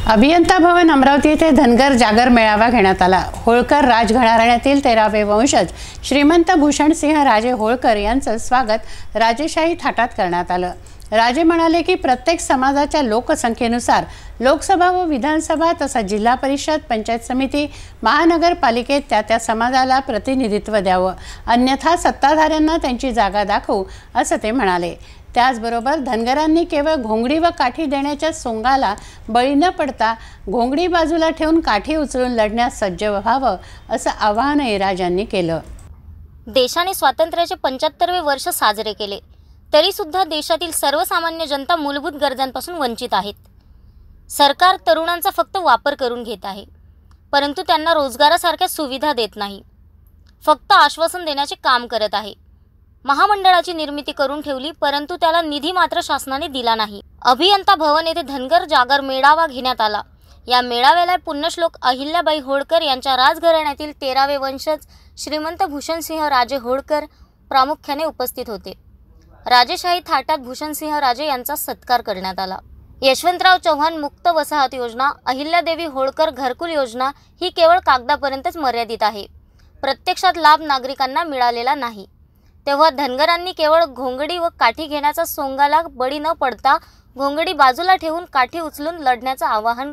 अभियंता भवन अमरावती येथे धनगर जागर मेळावा घेण्यात आला। होळकर राजघराण्यातील 13वे वंशज श्रीमंत भूषणसिंह राजे होळकर यांचे स्वागत राजेशाही थाटात करण्यात आले। राजे म्हणाले की प्रत्येक समाजाच्या लोकसंख्येनुसार लोकसभा व विधानसभा तसा जिल्हा परिषद पंचायत समिती महानगरपालिकेत त्या समाजाला प्रतिनिधित्व द्यावे, अन्यथा सत्ताधाऱ्यांना त्यांची जागा दाखवू असे ते म्हणाले। त्याचबरोबर धनगरांनी केवळ घोंगडी व काठी देण्याच्या सोंगाला बळी न पडता घोंगडी बाजूला ठेवून काठी उचलून लढण्यास सज्ज व्हावे असे आवाहनही राजांनी केले। देशाने स्वातंत्र्याचे 75वे वर्ष साजरे केले, तरी सुद्धा देशातील सर्वसामान्य जनता मूलभूत गरजांपासून वंचित आहेत। सरकार तरुणांचा फक्त वापर करून घेत आहे, परंतु त्यांना रोजगारासारख्या सुविधा देत नाही, फक्त आश्वासन देण्याचे काम करत आहे। महामंडळाची निर्मिती करून ठेवली, परंतु त्याला निधी मात्र शासनाने दिला नाही। अभियंता भवन येथे धनगर जागर मेळावा घेण्यात आला। या मेळाव्याला पुण्यश्लोक अहिल्याबाई होळकर यांच्या राजघराण्यातील 13वे वंशज श्रीमंत भूषणसिंह राजे होळकर प्रामुख्याने उपस्थित होते। राजेशाही थाटात भूषणसिंह राजे यांचा सत्कार करण्यात आला। यशवंतराव चव्हाण मुक्त वसाहत योजना, अहिल्यादेवी होळकर घरकुल योजना ही केवळ कागदापर्यंतच मर्यादित आहे, प्रत्यक्षात लाभ नागरिकांना मिळालेला नाही। तेव्हा धनगरांनी केवळ घोंगडी व काठी घेण्याचा सोंगाला बळी न पडता घोंगडी बाजूला ठेवून काठी उचलून लढण्याचे आवाहन।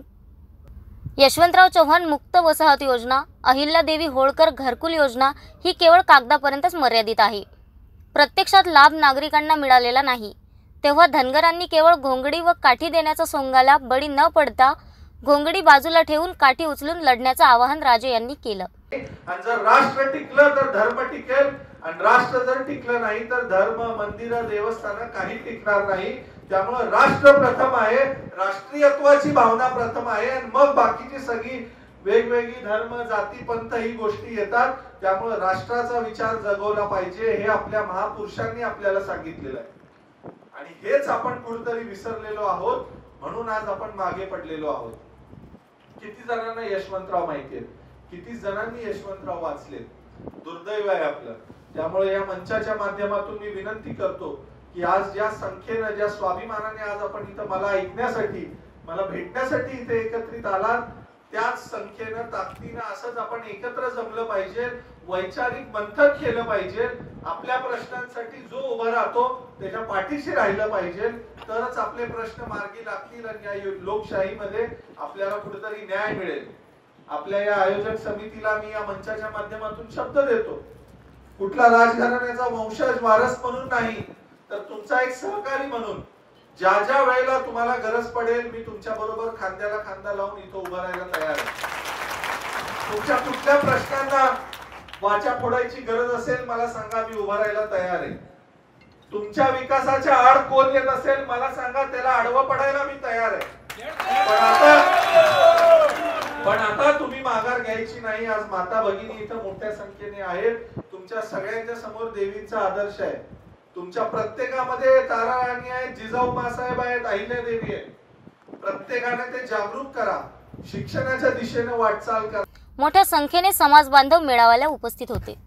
यशवंतराव चव्हाण मुक्त वसाहत योजना, अहिल्यादेवी होळकर घरकुल योजना ही केवळ कागदापर्यंतच मर्यादित आहे, प्रत्यक्षात लाभ नागरिकांना मिळालेला नाही। तेव्हा धनगरांनी केवळ घोंगडी व काठी देण्याचा सोंगाला बळी न पडता घोंगडी बाजूला ठेवून काठी उचलून लढण्याचे आवाहन राजे यांनी केले। आणि जर राष्ट्र टिकलं तर धर्म टिकेल, आणि राष्ट्र जर टिकलं नाही तर धर्म, मंदिर, देवस्थान काही टिकणार नाही। त्यामुळे राष्ट्र प्रथम आहे, राष्ट्रीयत्वाची भावना प्रथम आहे, आणि मग बाकीची सगळी वेगवेगळी धर्म, जाती, पंथ ही गोष्टी येतात। त्यामुळे राष्ट्राचा विचार जगवला पाहिजे, हे आपल्या महापुरुषांनी आपल्याला सांगितलेलं आहे, आणि हेच आपण कुठेतरी विसरलेलो आहोत, म्हणून आज आपण मागे पडलेलो आहोत। किती जणांना यशवंतराव माहिती आहेत, किती जणांनी यशवंतराव वाचले, दुर्दैव आहे आपलं। त्यामुळे या मंचाच्या माध्यमातून मी विनंती करतो की आज ज्या संख्येने, ज्या स्वाभिमानाने आज आपण इथं मला ऐकण्यासाठी, मला भेटण्यासाठी इथे एकत्रित आलात, त्याच संख्येने, ताकदीने असंच आपण एकत्र जमलं पाहिजे, वैचारिक मंथन केलं पाहिजे, आपल्या प्रश्नांसाठी जो उभा राहतो त्याच्या पाठीशी राहिलं पाहिजे, तरच आपले प्रश्न मार्गी लागतील आणि या लोकशाहीमध्ये आपल्याला कुठेतरी न्याय मिळेल। आपल्या या आयोजक समितीला मी या मंचाच्या माध्यमातून शब्द देतो, कुठला राजघराण्याचा वंशज वारस म्हणून नाही, तर तुमचा एक सहकारी म्हणून ज्या ज्या वेळेला तुम्हाला गरज पडेल मी तुमच्या बरोबर खांद्याला खांदा लावून इथं उभं राहायला तयार आहे। तुमच्या कुठल्या प्रश्नांना वाचा फोडायची गरज असेल मला सांगा, मी उभं राहायला तयार आहे। तुमच्या विकासाच्या आड कोण येत असेल मला सांगा, त्याला आडवं पडायला मी तयार आहे। पण आता तुम्ही माघार घ्यायची नाही। आज माता भगिनी इथं मोठ्या संख्येने आहेत, तुमच्या सगळ्यांच्या समोर देवींचा आदर्श आहे। तुमच्या प्रत्येकामध्ये तारा राणी आहेत, जिजाऊ मासाहेब आहेत, अहिल्यादेवी आहेत। प्रत्येकाने ते जागरूक करा, शिक्षणाच्या दिशेने वाटचाल करा। मोठ्या संख्येने समाज बांधव मेळाव्याला उपस्थित होते।